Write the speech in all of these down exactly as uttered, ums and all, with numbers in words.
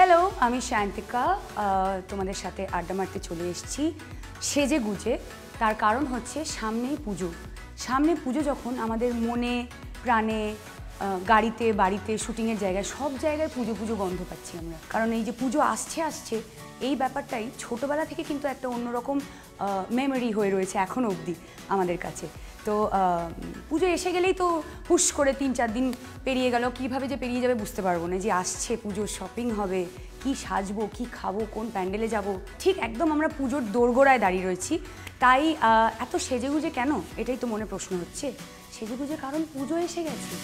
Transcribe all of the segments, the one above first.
Hello, আমি সায়ন্তিকা তোমাদের সাথে আড্ডা মারতে চলে এসেছি সেজে গুজে। তার কারণ হচ্ছে সামনেই পুজো। সামনে পুজো যখন আমাদের মনে প্রাণে গাড়িতে বাড়িতে শুটিংয়ের জায়গায় সব জায়গায় পুজো পুজো গন্ধ পাচ্ছি আমরা। কারণ এই যে পুজো আসছে আসছে এই ব্যাপারটাই ছোটোবেলা থেকে কিন্তু একটা অন্যরকম মেমোরি হয়ে রয়েছে এখনও অবধি আমাদের কাছে। তো পুজো এসে গেলেই তো হুশ করে তিন চার দিন পেরিয়ে গেল, কীভাবে যে পেরিয়ে যাবে বুঝতে পারবো না। যে আসছে পুজোর শপিং হবে, কি সাজবো, কি খাবো, কোন প্যান্ডেলে যাব, ঠিক একদম আমরা পুজোর দোরগোড়ায় দাঁড়িয়ে রয়েছি। তাই এত সেজেগুজে কেন, এটাই তো মনে প্রশ্ন হচ্ছে। সেজেগুজে কারণ পুজো এসে গেছে।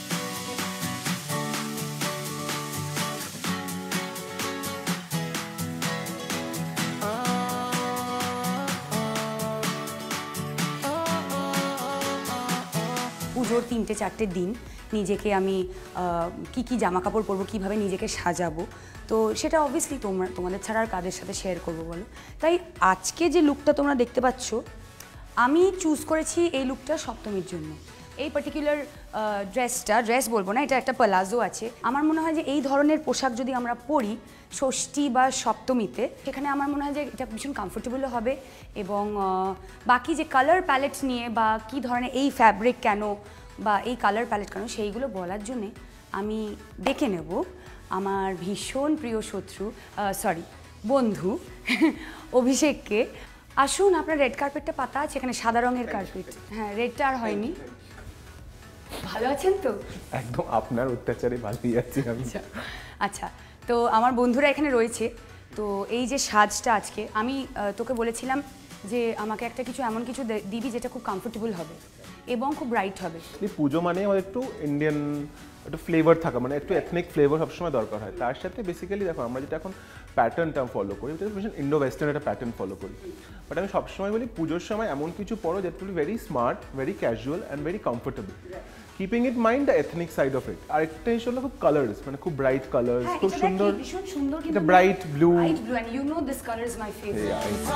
পুজোর তিনটে চারটে দিন নিজেকে আমি কি কি জামা কাপড় পরবো, কীভাবে নিজেকে সাজাবো, তো সেটা অবভিয়াসলি তোমরা তোমাদের ছাড়া আর কাদের সাথে শেয়ার করবো বলো। তাই আজকে যে লুকটা তোমরা দেখতে পাচ্ছ, আমি চুজ করেছি এই লুকটা সপ্তমীর জন্য। এই পার্টিকুলার ড্রেসটা, ড্রেস বলবো না, এটা একটা প্লাজো আছে। আমার মনে হয় যে এই ধরনের পোশাক যদি আমরা পরি ষষ্ঠী বা সপ্তমীতে, সেখানে আমার মনে হয় যে এটা ভীষণ কমফোর্টেবলও হবে। এবং বাকি যে কালার প্যালেট নিয়ে বা কী ধরনের এই ফ্যাব্রিক কেন বা এই কালার প্যালেট কেন, সেইগুলো বলার জন্যে আমি ডেকে নেব আমার ভীষণ প্রিয় শত্রু, সরি বন্ধু অভিষেককে। আসুন, আপনার রেড কার্পেটটা পাতা আছে এখানে, সাদা রঙের কার্পেট। হ্যাঁ, রেডটা আর হয়নি। ভালো আছেন তো? একদম আপনার অত্যাচারে ভালোই আছি আমি। আচ্ছা, তো আমার বন্ধুরা এখানে রয়েছে। তো এই যে সাজটা আজকে, আমি তোকে বলেছিলাম যে আমাকে একটা কিছু এমন কিছু দিবি যেটা খুব কমফোর্টেবল হবে এবং খুব ব্রাইট হবে। পুজো মানে আমাদের একটু ইন্ডিয়ান একটু ফ্লেভার থাকা, মানে একটু এথনিক ফ্লেভার সবসময় দরকার হয়। তার সাথে বেসিক্যালি দেখো, আমরা যেটা এখন প্যাটার্নটা ফলো করি, এটা ভীষণ ইন্ডো ওয়েস্টার্ন একটা প্যাটার্ন ফলো করি। বাট আমি সবসময় বলি পুজোর সময় এমন কিছু পরো যেটা very smart, very casual and very comfortable, keeping it mind the ethnic side of it. আর একটা জিনিস হলো খুব কালার্স, মানে খুব ব্রাইট কালার্স, খুব সুন্দর, ভীষণ সুন্দর, এটা bright blue. Bright blue, and you know this colour is my favourite.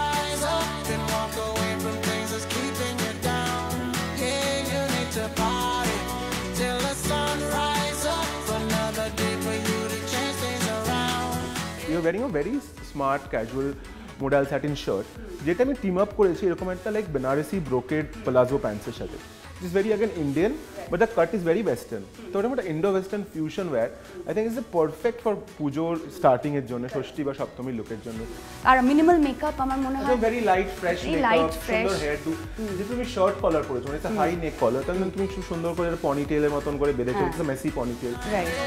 You're wearing a very smart casual modal satin shirt, যেটা আমি টিম আপ করেছি এরকম একটা লাইক বেনারসি ব্রোকেড প্লাজো প্যান্টসের সাথে। It is very again Indian, but the cut is very Western. So ওটা একটা Indo-Western fusion wear. I think it's perfect for পুজোর স্টার্টিং এর জন্য, ষষ্ঠী বা সপ্তমীর লুকের জন্য। আর মিনিমাল মেকআপ আমার মনে হয় ভেরি লাইট ফ্রেশ মেকআপ, সুন্দর হেয়ার টু। যেহেতু তুমি শর্ট কলার পরেছো, মানে হাই নেক কলার, তাহলে তুমি খুব সুন্দর করে পনি টেলের মতন করে বেঁধে ফেলছো, মেসি পনি টেল।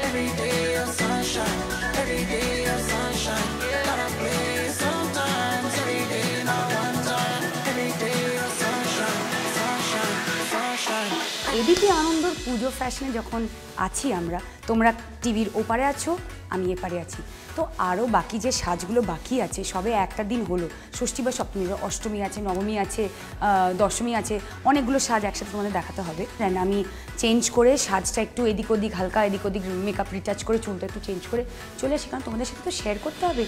এদিকে আনন্দর পুজো ফ্যাশনে যখন আছি আমরা, তোমরা টিভির ওপারে আছো, আমি এপারে আছি। তো আরও বাকি যে সাজগুলো বাকি আছে, সবে একটা দিন হলো, ষষ্ঠী বা সপ্তমী, অষ্টমী আছে, নবমী আছে, দশমী আছে, অনেকগুলো সাজ একসাথে তোমাদের দেখাতে হবে। আমি চেঞ্জ করে সাজটা একটু এদিক ওদিক, হালকা এদিক ওদিক মেকআপ রিটাচ করে, চুলটা একটু চেঞ্জ করে চলে আসি, কারণ তোমাদের সাথে তো শেয়ার করতে হবে।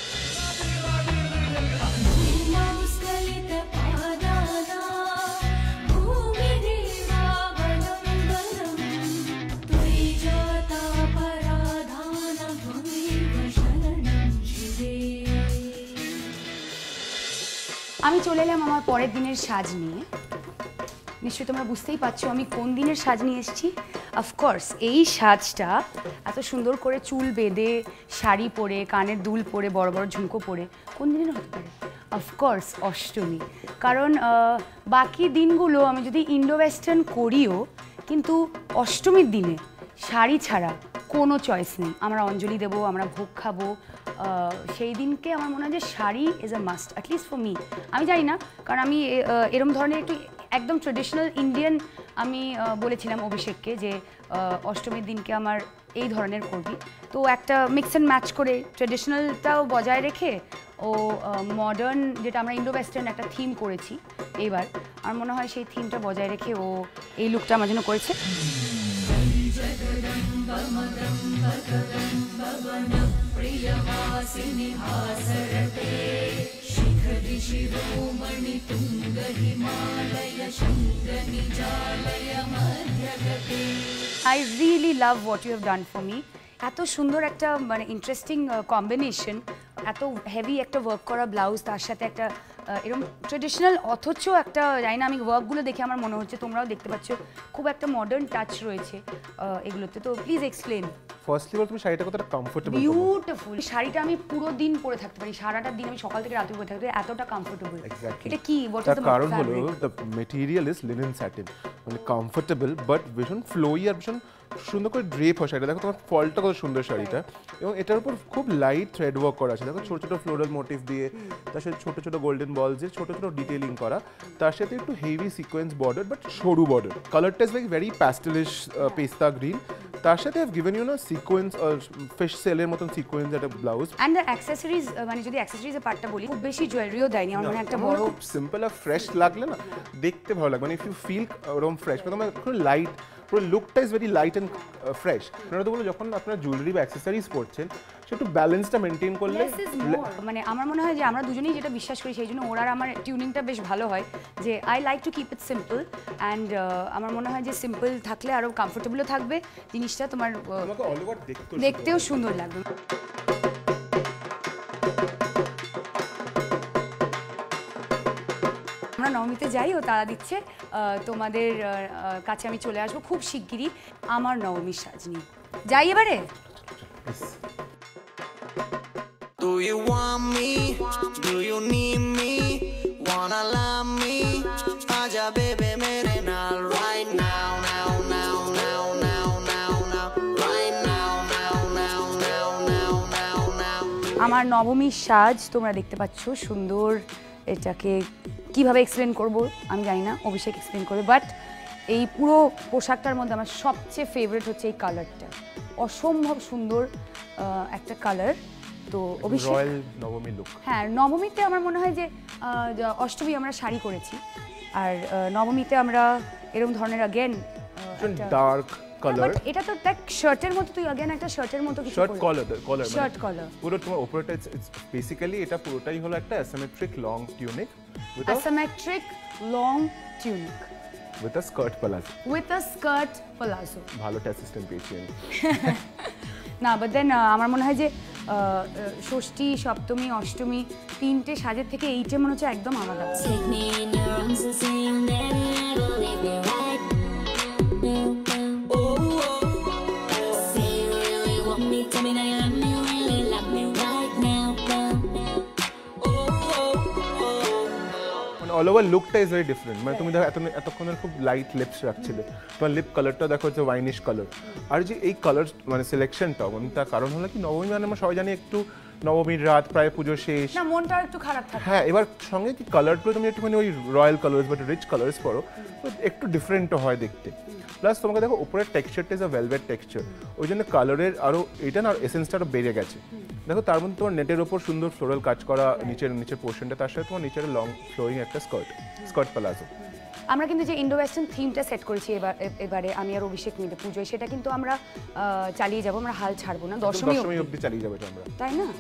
আমি চলে এলাম আমার পরের দিনের সাজ নিয়ে। নিশ্চয়ই তোমরা বুঝতেই পারছো আমি কোন দিনের সাজ নিয়ে এসেছি। অফকোর্স এই সাজটা এত সুন্দর করে চুল বেঁধে, শাড়ি পরে, কানের দুল পরে, বড় বড় ঝুমকো পরে কোন দিনের হতে পারে? অফকোর্স অষ্টমী। কারণ বাকি দিনগুলো আমি যদি ইন্ডো ওয়েস্টার্ন করিও, কিন্তু অষ্টমীর দিনে শাড়ি ছাড়া কোনো চয়েস নেই। আমরা অঞ্জলি দেবো, আমরা ভোগ খাবো, সেই দিনকে আমার মনে হয় যে sari is a must, at least for me. আমি জানি না, কারণ আমি এরম ধরনের একটু একদম ট্রেডিশনাল ইন্ডিয়ান, আমি বলেছিলাম অভিষেককে যে অষ্টমীর দিনকে আমার এই ধরনের করবি। তো একটা মিক্স অ্যান্ড ম্যাচ করে ট্রেডিশনালটাও বজায় রেখে ও মডার্ন, যেটা আমরা ইন্ডো ওয়েস্টার্ন একটা থিম করেছি এইবার, আমার মনে হয় সেই থিমটা বজায় রেখে ও এই লুকটা আমার জন্য করেছে। I really love what you have done for me. এত সুন্দর একটা মানে ইন্টারেস্টিং কম্বিনেশন, এত হেভি একটা ওয়ার্ক করা ব্লাউজ, তার সাথে একটা এরকম ট্রেডিশনাল অথচ একটা ডাইনামিক ওয়ার্কগুলো দেখে আমার মনে হচ্ছে, তোমরাও দেখতে পাচ্ছ খুব একটা মডার্ন টাচ রয়েছে এগুলোতে। তো প্লিজ এক্সপ্লেন। ফার্স্টলি বল তুমি শাড়িটা কতটা কমফোর্টেবল? বিউটিফুল। শাড়িটা আমি পুরো দিন পরে থাকতে পারি, সারাটা দিন আমি সকাল থেকে রাতে পরে থাকতে পারি, এতটা কমফোর্টেবল। এটা কি? হোয়াট ইজ দ্য কারণ হলো the material is linen satin, মানে কমফোর্টেবল বাট ভীষণ ফ্লোই আর ভীষণ সুন্দর করে ড্রেপ হয় শাড়িটা। দেখো তোমার ফলটা কত সুন্দর শাড়িটা, এবং এটার উপর খুব লাইট থ্রেড ওয়ার্ক করা আছে। দেখো ছোট ছোট ফ্লোরাল মোটিভ দিয়ে, তার সাথে ছোট ছোট গোল্ডেন বলস দিয়ে ছোট ছোট ডিটেইলিং করা, তার সাথে একটু হেভি সিকোয়েন্স বর্ডার বাট সরু বর্ডার। কালারটা is like very pastelish pista green, তার সাথে আই হ্যাভ গিভেন ইউ না সিকোয়েন্স আর ফিশ সেলের মতন সিকোয়েন্স একটা ব্লাউজ। এন্ড দ্য অ্যাকসেসরিজ, মানে যদি অ্যাকসেসরিজ এর পার্টটা বলি, খুব বেশি জুয়েলারিও দেয়নি আমার, মানে একটা বড় সিম্পল আর ফ্রেশ লাগলে না দেখতে ভালো লাগবে। মানে ইফ ইউ ফিল ওরকম ফ্রেশ, মানে তোমার খুব লাইট, পুরো লুকটা is very light and fresh. মানে তো বলো যখন আপনারা জুয়েলারি বা অ্যাকসেসরিজ পরছেন সেটা একটু ব্যালেন্সটা মেনটেন করলে, মানে আমার মনে হয় যে আমরা দুজনেই যেটা বিশ্বাস করি সেই জন্য ওর আর আমার টিউনিংটা বেশ ভালো হয়, যে I like to keep it simple and আমার মনে হয় যে সিম্পল থাকলে আরও কমফোর্টেবলও থাকবে জিনিসটা, তোমার দেখতেও সুন্দর লাগবে। আমরা নবমীতে যাই, ও তারা দিচ্ছে, তোমাদের কাছে আমি চলে আসবো খুব শিগগিরই আমার নবমীর সাজ নিয়ে। যাই এবারে। Do you want me? Do you need me? Wanna love me? Aja baby mere naal right now, now, now, now, now, now, now, right now, now, now, now, now, now, now. আমার নবমীর সাজ তোমরা দেখতে পাচ্ছ, সুন্দর। এটাকে কিভাবে explain করব আমি জানি না, অভিষেক এক্সপ্লেন করবে, বাট এই পুরো পোশাকটার মধ্যে আমার সবচেয়ে ফেভারিট হচ্ছে এই কালারটা, অসম্ভব সুন্দর একটা কালার। তো অভিষেক, রয়্যাল নবমী লুক। হ্যাঁ, নবমীতে আমার মনে হয় যে অষ্টমী আমরা শাড়ি করেছি, আর নবমীতে আমরা এরকম ধরনের अगेन ডার্ক কালার। বাট এটা তো দেখ শার্টের মতো, তুই अगेन একটা শার্টের মতো কিছু শার্ট কলার, কলার শার্ট কলার পুরো তোমার উপরটা বেসিক্যালি এটা পুরোটাই হলো একটা asymmetric long tunic with asymmetric long tunic with a skirt palazzo, with a skirt palazzo. ভালো অ্যাসিস্ট্যান্ট পেয়েছি আমি। না, বাট দেন আমার মনে হয় যে ষষ্ঠী, সপ্তমী, অষ্টমী তিনটে সাজের থেকে এইটা মনে হচ্ছে একদম আলাদা। অল ওভার লুকটা ইজ ভেরি ডিফারেন্ট। মানে তুমি দেখো এতক্ষণ খুব লাইট লিপস রাখছিলে, তোমার লিপ কালারটা দেখো হচ্ছে ওয়াইনিশ কালার। আর যে এই কালার মানে সিলেকশনটা, মানে তার কারণ হলো কি নবমী মানে আমরা সবাই জানি একটু নবমীর রাত, প্রায় পুজো শেষ, না মনটা একটু খারাপ থাকে। হ্যাঁ, এবার সঙ্গে কি কালারগুলো তুমি একটুখানি ওই রয়্যাল কালার্স বা রিচ কালার্স পরো, তো একটু ডিফারেন্টও হয় দেখতে। প্লাস তোমাকে দেখো উপরের টেক্সচারটা ইজ আ ভেলভেট টেক্সচার, ওই জন্য কালারের আরও এটা না এসেন্সটা আরও বেড়ে গেছে। দেখো তার মধ্যে তোমার নেটের ওপর সুন্দর ফ্লোরাল কাজ করা নিচের নিচের পোর্শনটা, তার সাথে তোমার নিচের লং ফ্লোয়িং একটা স্কার্ট, স্কার্ট প্লাজো। আমরা কিন্তু যে ইন্ডো ওয়েস্টার্ন থিমটা সেট করেছি এবার এবারে আমি আর অভিষেক মিলে পুজোয়, সেটা কিন্তু আমরা চালিয়ে যাব, আমরা হাল ছাড়বো না, দশমী অবধি চালিয়ে যাবে আমরা, তাই না?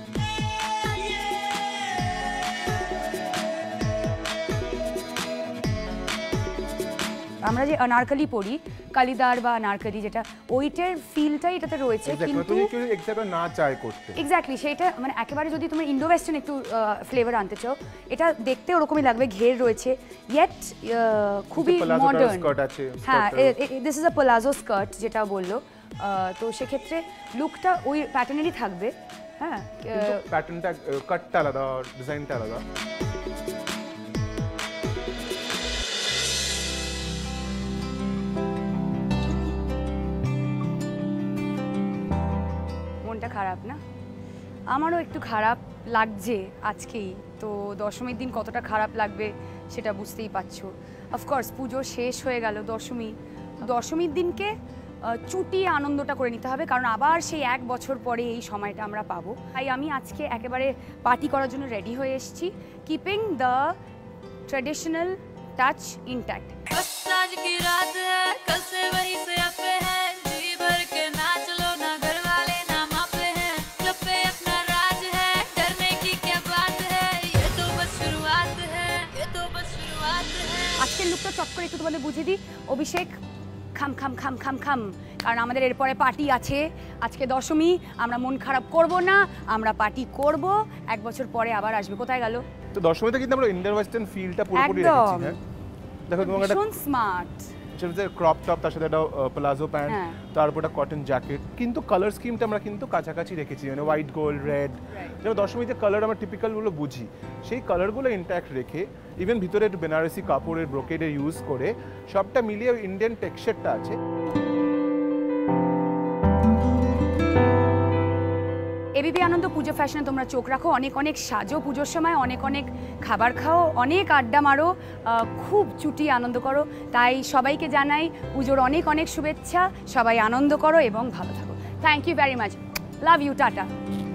আমরা যে অনারকলি পরি, কালিদার বা অনারকলি, যেটা ওইটার ফিলটাই এটাতে রয়েছে, কিন্তু তুমি কি এক্স্যাক্টলি না চাই করতে, এক্স্যাক্টলি সেটা মানে একেবারে যদি তুমি ইন্ডো ওয়েস্টার্ন একটু ফ্লেভার আনতে চাও, এটা দেখতে ওরকমই লাগবে, ঘের রয়েছে, ইয়েট খুবই মডার্ন। হ্যাঁ, this is a palazzo skirt যেটা বললো, তো সেক্ষেত্রে লুকটা ওই প্যাটার্নেরই থাকবে। হ্যাঁ, প্যাটার্নটা কাটটা আলাদা, ডিজাইনটা আলাদা। মনটা খারাপ না? আমারও একটু খারাপ লাগছে আজকেই, তো দশমীর দিন কতটা খারাপ লাগবে সেটা বুঝতেই পারছো। অফকোর্স পুজো শেষ হয়ে গেল, দশমী, দশমীর দিনকে চুটিয়ে আনন্দটা করে নিতে হবে, কারণ আবার সেই এক বছর পরে এই সময়টা আমরা পাবো। তাই আমি আজকে একেবারে পার্টি করার জন্য রেডি হয়ে এসেছি, keeping the traditional touch intact. আজকের লুকটা চট করে একটু তোমাদের বুঝিয়ে দিই। অভিষেক খাম খাম খাম খাম খাম, কারণ আমাদের এরপরে পার্টি আছে, আজকে দশমী, আমরা মন খারাপ করব না, আমরা পার্টি করব, এক বছর পরে আবার আসবে। কোথায় গেল? তো দশমীতে কিন্তু আমরা ইন্ডিয়ান ওয়েস্টার্ন ফিলটা পুরোপুরি রেখেছি। হ্যাঁ দেখো তোমার একটা ভীষণ স্মার্ট, সেটা ক্রপ টপ, তার সাথে একটা প্লাজো প্যান্ট, তারপর একটা কটন জ্যাকেট, কিন্তু কালার স্কিমটা আমরা কিন্তু কাছাকাছি রেখেছি, মানে হোয়াইট গোল্ড রেড, যেমন দশমীতে কালার আমরা টিপিক্যালগুলো বুঝি, সেই কালারগুলো ইন্ট্যাক্ট রেখে ইভেন ভিতরে একটু বেনারসি কাপড়ের ব্রোকেডের ইউজ করে সবটা মিলিয়ে ইন্ডিয়ান টেক্সচারটা আছে। এবিপি আনন্দ পুজো ফ্যাশনে তোমরা চোখ রাখো, অনেক অনেক সাজো পুজোর সময়, অনেক অনেক খাবার খাও, অনেক আড্ডা মারো, খুব চুটি আনন্দ করো। তাই সবাইকে জানাই পুজোর অনেক অনেক শুভেচ্ছা, সবাই আনন্দ করো এবং ভালো থাকো। Thank you very much, love you, tata.